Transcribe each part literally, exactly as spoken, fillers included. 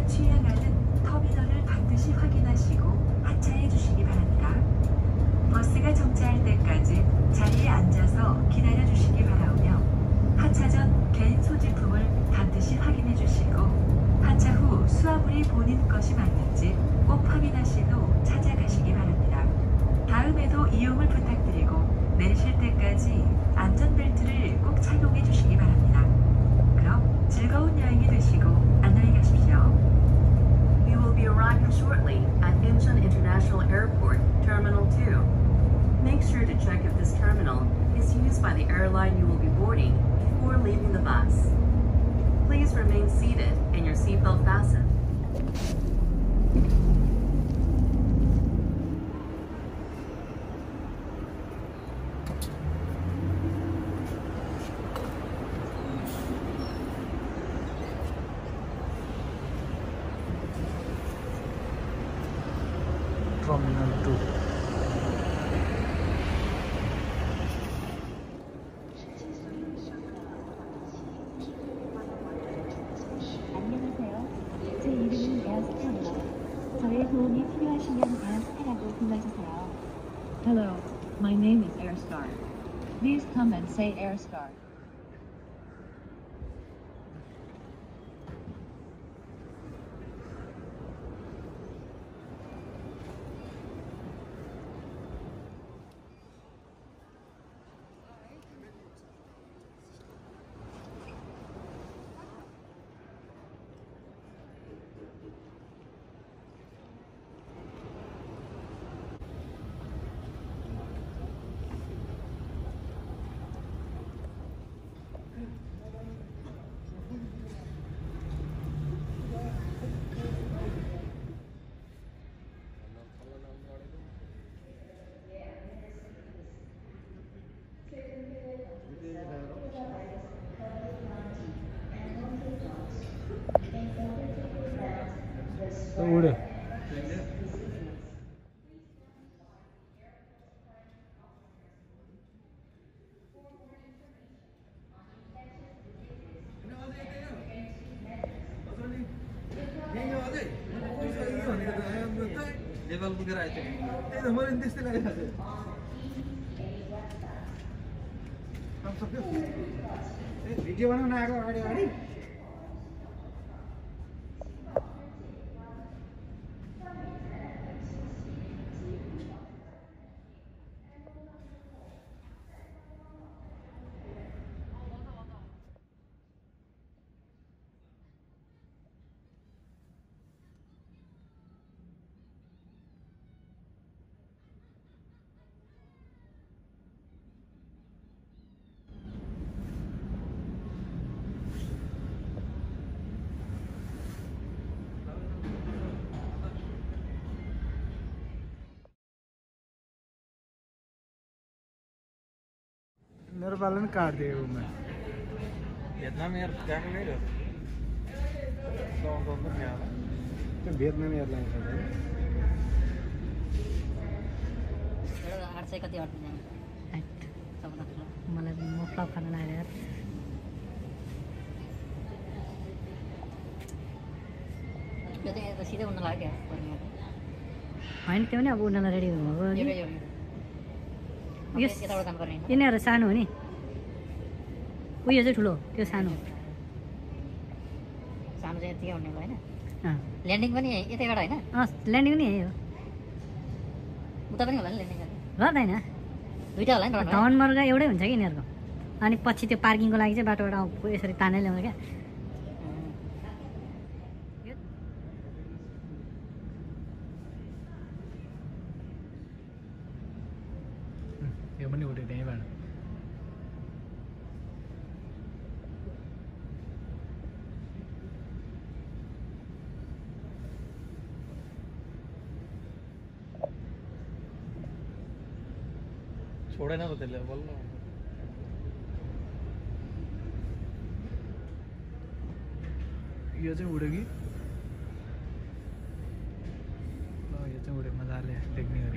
버스가 취향하는 터미널을 반드시 확인하시고 하차해 주시기 바랍니다. 버스가 정차할 때까지 자리에 앉아서 기다려 주시기 바라며 하차 전 개인 소지품을 반드시 확인해 주시고 하차 후 수화물이 본인 것이 맞는지 꼭 확인하신 후 찾아가시기 바랍니다. 다음에도 이용을 부탁드리고 내리실 때까지 안전벨트를 꼭 착용해 주시기 바랍니다. 그럼 즐거운 여행이 되시고 안녕히 가십시오. You will be arriving shortly at Incheon International Airport, Terminal two. Make sure to check if this terminal is used by the airline you will be boarding before leaving the bus. Please remain seated and your seatbelt fastened. Terminal two. 안녕하세요. 제 이름은 에어스타입니다. 저의 도움이 필요하시면 에어스타라고 불러주세요. Hello, my name is Airstar. Please come and say Airstar. 우리 level पुगेर आइसक्यो त्यही त मैले त्यस्तै लागिरहेको छु video बनाउन आएको अगाडि अगाडि मेरे वाले ने काट दिया वो मैं वियतनाम एयर जाके गए हो तो तो तो क्या तो वियतनाम एयरलाइंस है आठ सय कति अट्छ मलाई म फ्लप खान लाग्यो यार यो चाहिँ सिधै उड्न लाग्यो क्या होइन त्यो नि अब उड्नलाई रेडी हुनुभयो यिनीहरू सानो हो नि उयो चाहिँ ठुलो त्यो सानो सानो चाहिँ यतिकै उड्ने भयो होइन ल्यान्डिङ पनि यतैबाट होइन अँ ल्यान्डिङ पनि यही हो उता पनि होला नि ल्यान्डिङ गर्दैन दुइटा होला नि धवन मर्ग एउटै हुन्छ कि यिनीहरूको अनि पछि त्यो पार्किङको लागि चाहिँ बाटोबाट यसरी तानेर ल्याउँछ क्या यो पनि उठ्यो त्यहीँबाट छोडेन त त्यसले बल्ल यो चाहिँ उड्यो कि यो चाहिँ उड्यो मजाले देख्ने गरी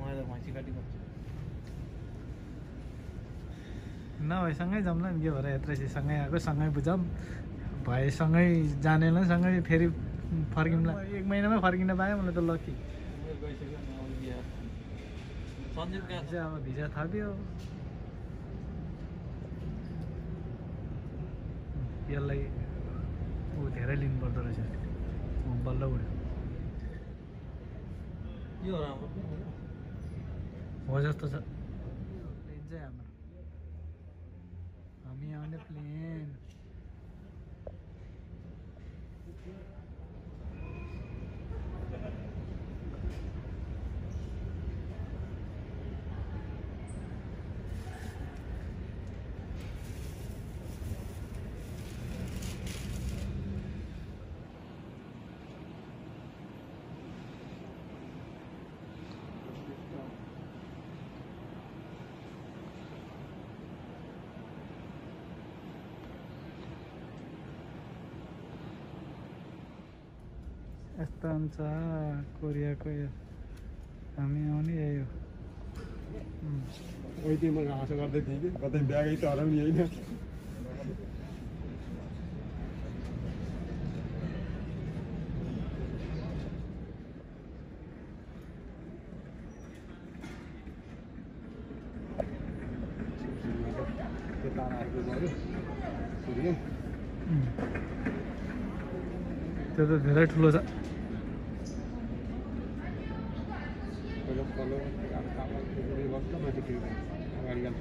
मलाई त भैँसी काटी गर्छु नभए सँगै जाऊँ न के भएर यत्रै सँगै आएको सँगै बुझाऊँ भए सँगै जानेलाई सँगै फेरि फर्किउँला एक महिनामै फर्किन पाएँ मलाई त लकी गइसक्यो अब बिहार सञ्जीव कहाँ छ अब भिजा थप्यो यसलाई ऊ धेरै लिनु पर्दो रहेछ बल्ल उड्यो यो राम्रो हो जस्तो छ प्लेन चाहिँ हाम्रो हामी आउने प्लेन यस्तो हुन्छ कोरियाको यो हामी आउने यही हो ओइ त्यो मैले आशा गर्दै थिएँ कि कतै ब्यागै त हराउने होइन त्यो तारा आएको भयो सूर्य त्यो त धेरै ठुलो छ पहिला तल गर्छ माथि फेरि अगाडि जान्छ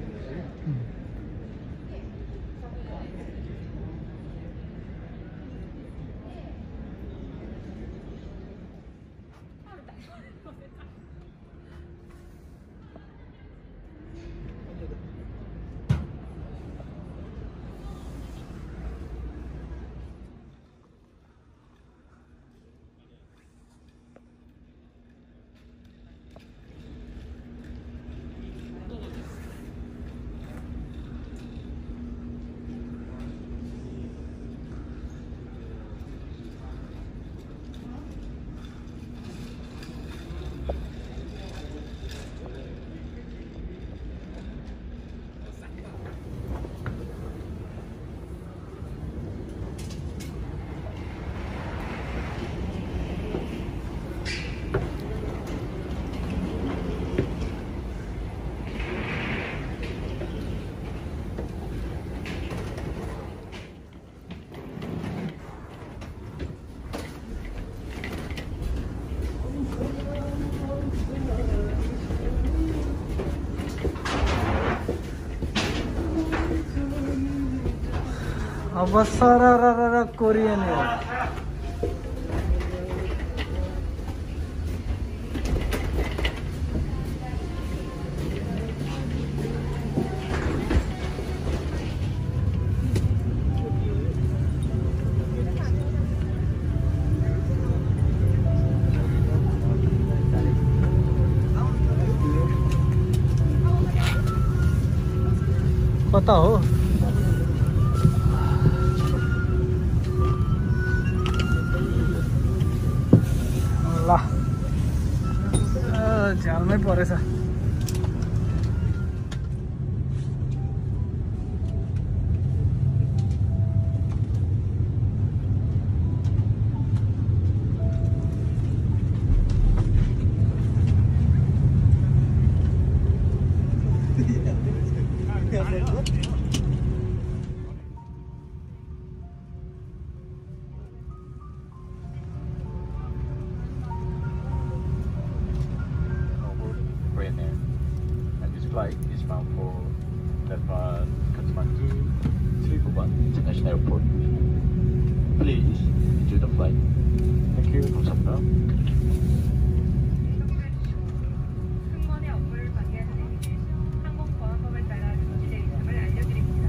अब सरर कोरियन हो कता हो ल झ्यालमै परेछ flight is bound for Kathmandu, Kathmandu Tribhuvan International Airport. Please enjoy the flight. Thank you. 감사합니다. 승무원의 업무를 관리하는 행위 중 항공보안법을 따라 조치될 있음을 알려드립니다.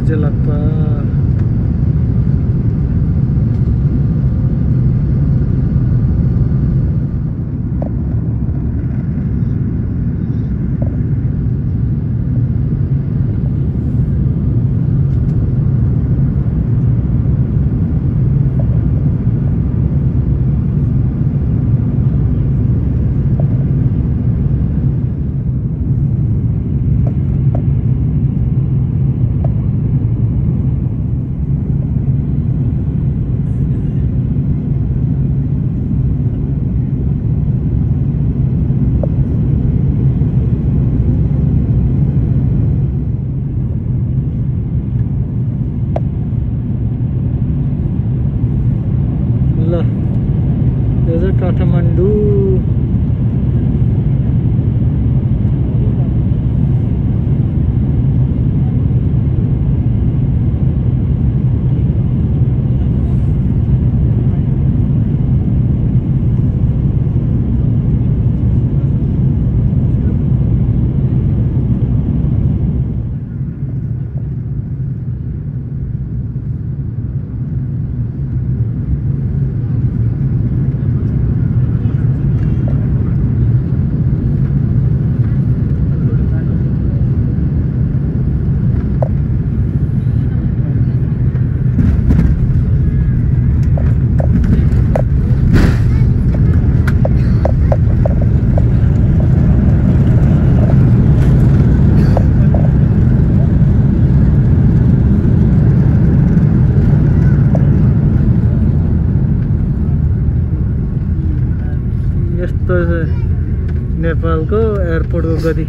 बुर्ज अकबर काठमाडौँ यस्तो नेपालको एयरपोर्टको गति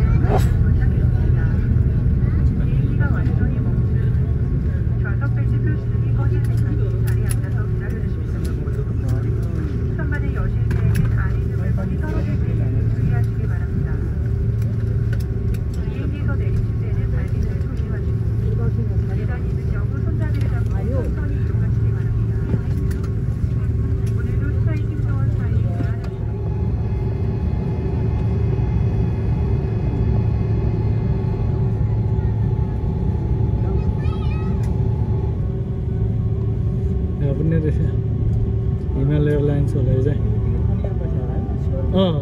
हिमालय एयरलाइन्स होला यो चाहिँ अँ